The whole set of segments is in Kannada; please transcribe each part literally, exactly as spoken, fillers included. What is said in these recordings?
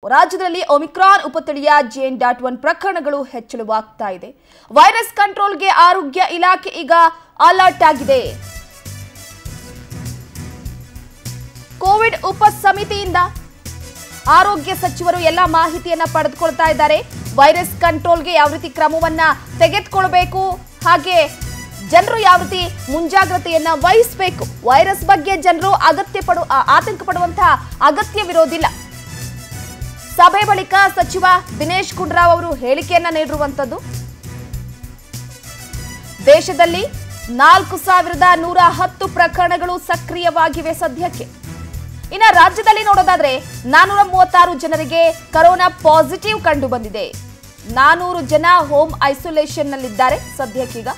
ರಾಜ್ಯದಲ್ಲಿ ಒಮಿಕ್ರಾನ್ ಉಪತಳಿಯ ಜೆಎನ್ ಡಾಟ್ ಒನ್ ಪ್ರಕರಣಗಳು ಹೆಚ್ಚಳವಾಗ್ತಾ ಇದೆ. ವೈರಸ್ ಕಂಟ್ರೋಲ್ಗೆ ಆರೋಗ್ಯ ಇಲಾಖೆ ಈಗ ಅಲರ್ಟ್ ಆಗಿದೆ. ಕೋವಿಡ್ ಉಪ ಸಮಿತಿಯಿಂದ ಆರೋಗ್ಯ ಸಚಿವರು ಎಲ್ಲ ಮಾಹಿತಿಯನ್ನ ಪಡೆದುಕೊಳ್ತಾ ಇದ್ದಾರೆ. ವೈರಸ್ ಕಂಟ್ರೋಲ್ಗೆ ಯಾವ ರೀತಿ ಕ್ರಮವನ್ನ ತೆಗೆದುಕೊಳ್ಳಬೇಕು, ಹಾಗೆ ಜನರು ಯಾವ ರೀತಿ ಮುಂಜಾಗ್ರತೆಯನ್ನ ವಹಿಸಬೇಕು. ವೈರಸ್ ಬಗ್ಗೆ ಜನರು ಅಗತ್ಯ ಪಡು ಆತಂಕ ಪಡುವಂತಹ ಅಗತ್ಯವಿರೋದಿಲ್ಲ. ಸಭೆ ಬಳಿಕ ಸಚಿವ ದಿನೇಶ್ ಗುಂಡೂರಾವ್ ಅವರು ಹೇಳಿಕೆಯನ್ನ ನೀಡಿರುವಂತದ್ದು. ದೇಶದಲ್ಲಿ ನಾಲ್ಕು ಸಾವಿರದ ನೂರ ಹತ್ತು ಪ್ರಕರಣಗಳು ಸಕ್ರಿಯವಾಗಿವೆ ಸದ್ಯಕ್ಕೆ. ಇನ್ನ ರಾಜ್ಯದಲ್ಲಿ ನೋಡೋದಾದ್ರೆ ನಾನೂರ ಮೂವತ್ತಾರು ಜನರಿಗೆ ಕೊರೋನಾ ಪಾಸಿಟಿವ್ ಕಂಡು ಬಂದಿದೆ. ನಾನೂರು ಜನ ಹೋಮ್ ಐಸೋಲೇಷನ್ ನಲ್ಲಿದ್ದಾರೆ ಸದ್ಯಕ್ಕೀಗ.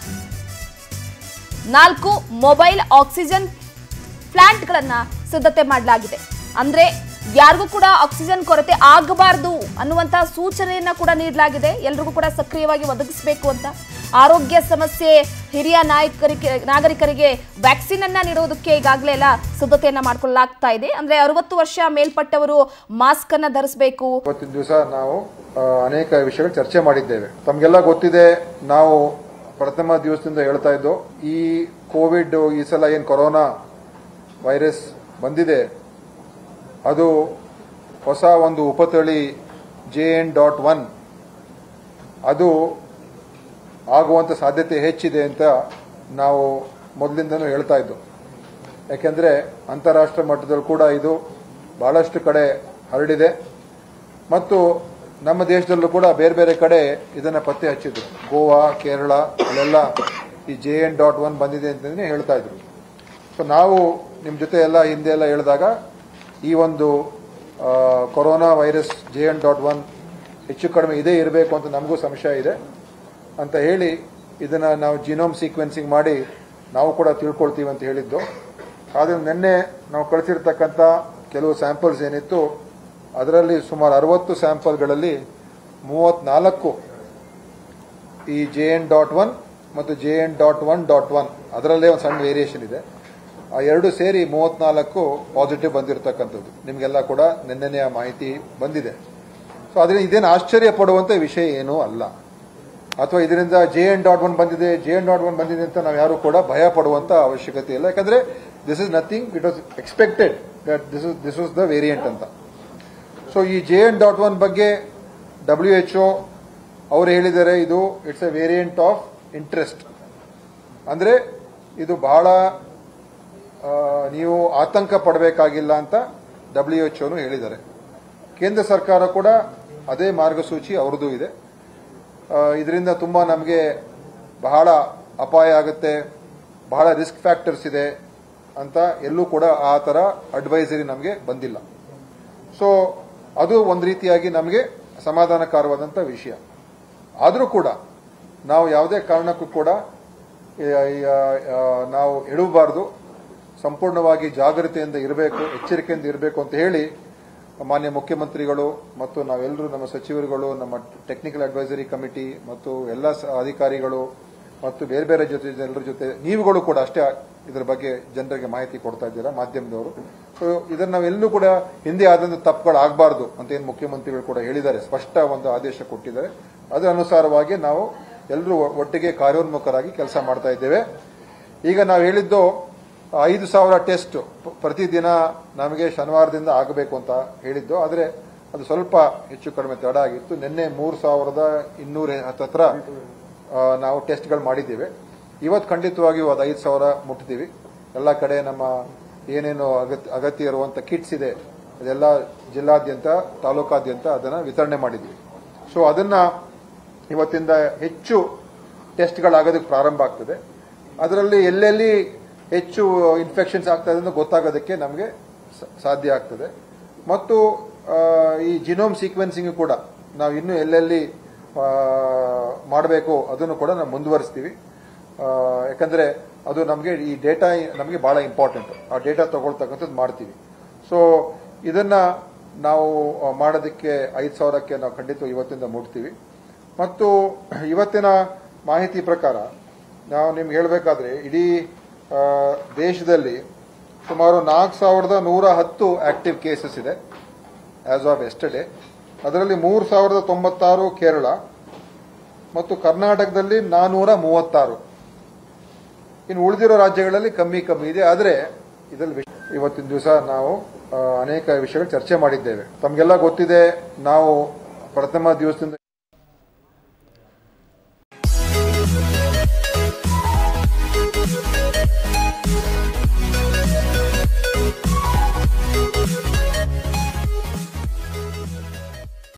ನಾಲ್ಕು ಮೊಬೈಲ್ ಆಕ್ಸಿಜನ್ ಪ್ಲಾಂಟ್ಗಳನ್ನ ಸಿದ್ಧತೆ ಮಾಡಲಾಗಿದೆ. ಅಂದ್ರೆ ಯಾರಿಗೂ ಕೂಡ ಆಕ್ಸಿಜನ್ ಕೊರತೆ ಆಗಬಾರದು ಅನ್ನುವಂತಹ ಸೂಚನೆಯನ್ನ ಕೂಡ ನೀಡಲಾಗಿದೆ. ಎಲ್ರಿಗೂ ಕೂಡ ಸಕ್ರಿಯವಾಗಿ ಒದಗಿಸಬೇಕು ಅಂತ. ಆರೋಗ್ಯ ಸಮಸ್ಯೆ ಹಿರಿಯ ನಾಯಕರಿಗೆ ನಾಗರಿಕರಿಗೆ ವ್ಯಾಕ್ಸಿನ್ ಅನ್ನ ನೀಡುವುದಕ್ಕೆ ಈಗಾಗಲೇ ಎಲ್ಲ ಸಿದ್ಧತೆಯನ್ನ ಮಾಡ್ಕೊಳ್ಳಲಾಗ್ತಾ ಇದೆ. ಅಂದ್ರೆ ಅರವತ್ತು ವರ್ಷ ಮೇಲ್ಪಟ್ಟವರು ಮಾಸ್ಕ್ ಅನ್ನ ಧರಿಸಬೇಕು. ಇವತ್ತಿನ ದಿವಸ ನಾವು ಅನೇಕ ವಿಷಯಗಳು ಚರ್ಚೆ ಮಾಡಿದ್ದೇವೆ. ತಮಗೆಲ್ಲ ಗೊತ್ತಿದೆ, ನಾವು ಪ್ರಥಮ ದಿವಸದಿಂದ ಹೇಳ್ತಾ ಇದ್ದು ಈ ಕೋವಿಡ್ ಈ ಸಲ ಏನು ಕೊರೋನಾ ವೈರಸ್ ಬಂದಿದೆ ಅದು ಹೊಸ ಒಂದು ಉಪತಳಿ ಜೆಎನ್ ಡಾಟ್ ಒನ್ ಅದು ಆಗುವಂತ ಸಾಧ್ಯತೆ ಹೆಚ್ಚಿದೆ ಅಂತ ನಾವು ಮೊದಲಿಂದನೂ ಹೇಳ್ತಾ ಇದ್ದು. ಯಾಕೆಂದ್ರೆ ಅಂತಾರಾಷ್ಟ್ರೀಯ ಮಟ್ಟದಲ್ಲಿ ಕೂಡ ಇದು ಬಹಳಷ್ಟು ಕಡೆ ಹರಡಿದೆ ಮತ್ತು ನಮ್ಮ ದೇಶದಲ್ಲೂ ಕೂಡ ಬೇರೆ ಬೇರೆ ಕಡೆ ಇದನ್ನ ಪತ್ತೆ ಹಚ್ಚಿದ್ರು. ಗೋವಾ, ಕೇರಳ ಅಲ್ಲೆಲ್ಲ ಈ ಜೆ ಎನ್ ಡಾಟ್ ಒನ್ ಬಂದಿದೆ ಅಂತಂದ್ರೆ ಹೇಳ್ತಾ ಇದ್ರು. ಸೊ ನಾವು ನಿಮ್ಮ ಜೊತೆ ಎಲ್ಲ ಹಿಂದೆ ಎಲ್ಲ ಹೇಳಿದಾಗ ಈ ಒಂದು corona virus J N dot one ಹೆಚ್ಚು ಕಡಿಮೆ ಇದೇ ಇರಬೇಕು ಅಂತ ನಮಗೂ ಸಂಶಯ ಇದೆ ಅಂತ ಹೇಳಿ ಇದನ್ನ ನಾವು ಜಿನೋಮ್ ಸೀಕ್ವೆನ್ಸಿಂಗ್ ಮಾಡಿ ನಾವು ಕೂಡ ತಿಳ್ಕೊಳ್ತೀವಿ ಅಂತ ಹೇಳಿದ್ದು. ಆದರೆ ನಿನ್ನೆ ನಾವು ಕಳಿಸಿರ್ತಕ್ಕಂಥ ಕೆಲವು ಸ್ಯಾಂಪಲ್ಸ್ ಏನಿತ್ತು ಅದರಲ್ಲಿ ಸುಮಾರು ಅರವತ್ತು ಸ್ಯಾಂಪಲ್ಗಳಲ್ಲಿ ಮೂವತ್ನಾಲ್ಕು ಈ ಜೆ ಎನ್ ಡಾಟ್ ಒನ್ ಮತ್ತು J N dot one dot one ಅದರಲ್ಲೇ ಒಂದು ಸಣ್ಣ ವೇರಿಯೇಷನ್ ಇದೆ. ಆ ಎರಡು ಸೇರಿ ಮೂವತ್ನಾಲ್ಕು ಪಾಸಿಟಿವ್ ಬಂದಿರತಕ್ಕಂಥದ್ದು ನಿಮಗೆಲ್ಲ ಕೂಡ ನಿನ್ನೆನೇ ಆ ಮಾಹಿತಿ ಬಂದಿದೆ. ಸೊ ಅದರಿಂದ ಇದೇನು ಆಶ್ಚರ್ಯ ಪಡುವಂತ ವಿಷಯ ಏನೂ ಅಲ್ಲ, ಅಥವಾ ಇದರಿಂದ ಜೆ ಎನ್ ಡಾಟ್ ಒನ್ ಬಂದಿದೆ ಜೆ ಎನ್ ಡಾಟ್ ಒನ್ ಬಂದಿದೆ ಅಂತ ನಾವು ಯಾರು ಕೂಡ ಭಯ ಪಡುವಂತ ಅವಶ್ಯಕತೆ ಇಲ್ಲ. ಯಾಕಂದ್ರೆ this is nothing, it was expected that this is this was the variant ಅಂತ. ಸೊ ಈ ಜೆ ಎನ್ ಡಾಟ್ ಒನ್ ಬಗ್ಗೆ ಡಬ್ಲ್ಯೂ ಎಚ್ ಒ ಅವರು ಹೇಳಿದ್ದಾರೆ, ಇದು it's a variant of interest. ಅಂದ್ರೆ ಇದು ಬಹಳ ನೀವು ಆತಂಕ ಪಡಬೇಕಾಗಿಲ್ಲ ಅಂತ ಡಬ್ಲ್ಯೂ ಎಚ್ ಒನು ಹೇಳಿದ್ದಾರೆ. ಕೇಂದ್ರ ಸರ್ಕಾರ ಕೂಡ ಅದೇ ಮಾರ್ಗಸೂಚಿ ಅವ್ರದ್ದು ಇದೆ. ಇದರಿಂದ ತುಂಬಾ ನಮಗೆ ಬಹಳ ಅಪಾಯ ಆಗುತ್ತೆ, ಬಹಳ ರಿಸ್ಕ್ ಫ್ಯಾಕ್ಟರ್ಸ್ ಇದೆ ಅಂತ ಎಲ್ಲೂ ಕೂಡ ಆ ತರ ಅಡ್ವೈಸರಿ ನಮಗೆ ಬಂದಿಲ್ಲ. ಸೊ ಅದು ಒಂದು ರೀತಿಯಾಗಿ ನಮಗೆ ಸಮಾಧಾನಕರವಾದಂಥ ವಿಷಯ. ಆದರೂ ಕೂಡ ನಾವು ಯಾವುದೇ ಕಾರಣಕ್ಕೂ ಕೂಡ ನಾವು ಎಡವಬಾರದು, ಸಂಪೂರ್ಣವಾಗಿ ಜಾಗೃತೆಯಿಂದ ಇರಬೇಕು, ಎಚ್ಚರಿಕೆಯಿಂದ ಇರಬೇಕು ಅಂತ ಹೇಳಿ ಮಾನ್ಯ ಮುಖ್ಯಮಂತ್ರಿಗಳು ಮತ್ತು ನಾವೆಲ್ಲರೂ ನಮ್ಮ ಸಚಿವರುಗಳು, ನಮ್ಮ ಟೆಕ್ನಿಕಲ್ ಅಡ್ವೈಸರಿ ಕಮಿಟಿ ಮತ್ತು ಎಲ್ಲ ಅಧಿಕಾರಿಗಳು ಮತ್ತು ಬೇರೆ ಬೇರೆ ಜೊತೆ ಎಲ್ಲರ ಜೊತೆ ನೀವುಗಳು ಕೂಡ ಅಷ್ಟೇ ಇದರ ಬಗ್ಗೆ ಜನರಿಗೆ ಮಾಹಿತಿ ಕೊಡ್ತಾ ಇದ್ದೀರಾ, ಮಾಧ್ಯಮದವರು. ಸೊ ಇದನ್ನ ನಾವೆಲ್ಲೂ ಕೂಡ ಹಿಂದೆ ಆದಂತ ತಪ್ಪುಗಳಾಗಬಾರದು ಅಂತ ಏನು ಮುಖ್ಯಮಂತ್ರಿಗಳು ಕೂಡ ಹೇಳಿದ್ದಾರೆ, ಸ್ಪಷ್ಟ ಒಂದು ಆದೇಶ ಕೊಟ್ಟಿದ್ದಾರೆ. ಅದರ ಅನುಸಾರವಾಗಿ ನಾವು ಎಲ್ಲರೂ ಒಟ್ಟಿಗೆ ಕಾರ್ಯೋನ್ಮುಖರಾಗಿ ಕೆಲಸ ಮಾಡ್ತಾ ಇದ್ದೇವೆ. ಈಗ ನಾವು ಹೇಳಿದ್ದು ಐದು ಸಾವಿರ ಟೆಸ್ಟ್ ಪ್ರತಿದಿನ ನಮಗೆ ಶನಿವಾರದಿಂದ ಆಗಬೇಕು ಅಂತ ಹೇಳಿದ್ದು, ಆದರೆ ಅದು ಸ್ವಲ್ಪ ಹೆಚ್ಚು ಕಡಿಮೆ ತಡ ಆಗಿತ್ತು. ನಿನ್ನೆ ಮೂರು ಸಾವಿರದ ಇನ್ನೂರ ಹತ್ತತ್ರ ನಾವು ಟೆಸ್ಟ್ಗಳು ಮಾಡಿದ್ದೇವೆ. ಇವತ್ತು ಖಂಡಿತವಾಗಿಯೂ ಅದು ಐದು ಸಾವಿರ ಮುಟ್ತೀವಿ. ಎಲ್ಲ ಕಡೆ ನಮ್ಮ ಏನೇನು ಅಗತ್ಯ ಅಗತ್ಯ ಇರುವಂತ ಕಿಟ್ಸ್ ಇದೆ ಅದೆಲ್ಲ ಜಿಲ್ಲಾದ್ಯಂತ ತಾಲೂಕಾದ್ಯಂತ ಅದನ್ನ ವಿತರಣೆ ಮಾಡಿದ್ವಿ. ಸೊ ಅದನ್ನ ಇವತ್ತಿಂದ ಹೆಚ್ಚು ಟೆಸ್ಟ್ಗಳಾಗೋದಕ್ಕೆ ಪ್ರಾರಂಭ ಆಗ್ತದೆ. ಅದರಲ್ಲಿ ಎಲ್ಲೆಲ್ಲಿ ಹೆಚ್ಚು ಇನ್ಫೆಕ್ಷನ್ಸ್ ಆಗ್ತಾ ಇದೆ ಅಂತ ಗೊತ್ತಾಗೋದಕ್ಕೆ ನಮಗೆ ಸಾಧ್ಯ ಆಗ್ತದೆ. ಮತ್ತು ಈ ಜಿನೋಮ್ ಸೀಕ್ವೆನ್ಸಿಂಗ್ ಕೂಡ ನಾವು ಇನ್ನೂ ಎಲ್ಲೆಲ್ಲಿ ಮಾಡಬೇಕು ಅದನ್ನು ಕೂಡ ನಾವು ಮುಂದುವರಿಸ್ತೀವಿ. ಯಾಕಂದ್ರೆ ಅದು ನಮಗೆ ಈ ಡೇಟಾ ನಮಗೆ ಬಹಳ ಇಂಪಾರ್ಟೆಂಟ್. ಆ ಡೇಟಾ ತಗೊಳ್ತಕ್ಕಂಥದ್ದು ಮಾಡ್ತೀವಿ. ಸೊ ಇದನ್ನ ನಾವು ಮಾಡೋದಕ್ಕೆ ಐದು ಸಾವಿರಕ್ಕೆ ನಾವು ಖಂಡಿತ ಇವತ್ತಿಂದ ಮುಟ್ತೀವಿ. ಮತ್ತು ಇವತ್ತಿನ ಮಾಹಿತಿ ಪ್ರಕಾರ ನಾವು ನಿಮ್ಗೆ ಹೇಳಬೇಕಾದ್ರೆ ಇಡೀ ದೇಶದಲ್ಲಿ ಸುಮಾರು ನಾಲ್ಕು ಸಾವಿರದ ನೂರ ಹತ್ತು ಆಕ್ಟಿವ್ ಕೇಸಸ್ ಇದೆ ಆಸ್ ಆಫ್ ಎಸ್ಟರ್ಡೇ. ಅದರಲ್ಲಿ ಮೂರು ಸಾವಿರದ ತೊಂಬತ್ತಾರು ಕೇರಳ ಮತ್ತು ಕರ್ನಾಟಕದಲ್ಲಿ ನಾನೂರ ಮೂವತ್ತಾರು. ಇನ್ನು ಉಳಿದಿರೋ ರಾಜ್ಯಗಳಲ್ಲಿ ಕಮ್ಮಿ ಕಮ್ಮಿ ಇದೆ. ಆದರೆ ಇದರಲ್ಲಿ ಇವತ್ತಿನ ದಿವಸ ನಾವು ಅನೇಕ ವಿಷಯಗಳು ಚರ್ಚೆ ಮಾಡಿದ್ದೇವೆ. ತಮಗೆಲ್ಲ ಗೊತ್ತಿದೆ, ನಾವು ಪ್ರಥಮ ದಿವಸದಿಂದ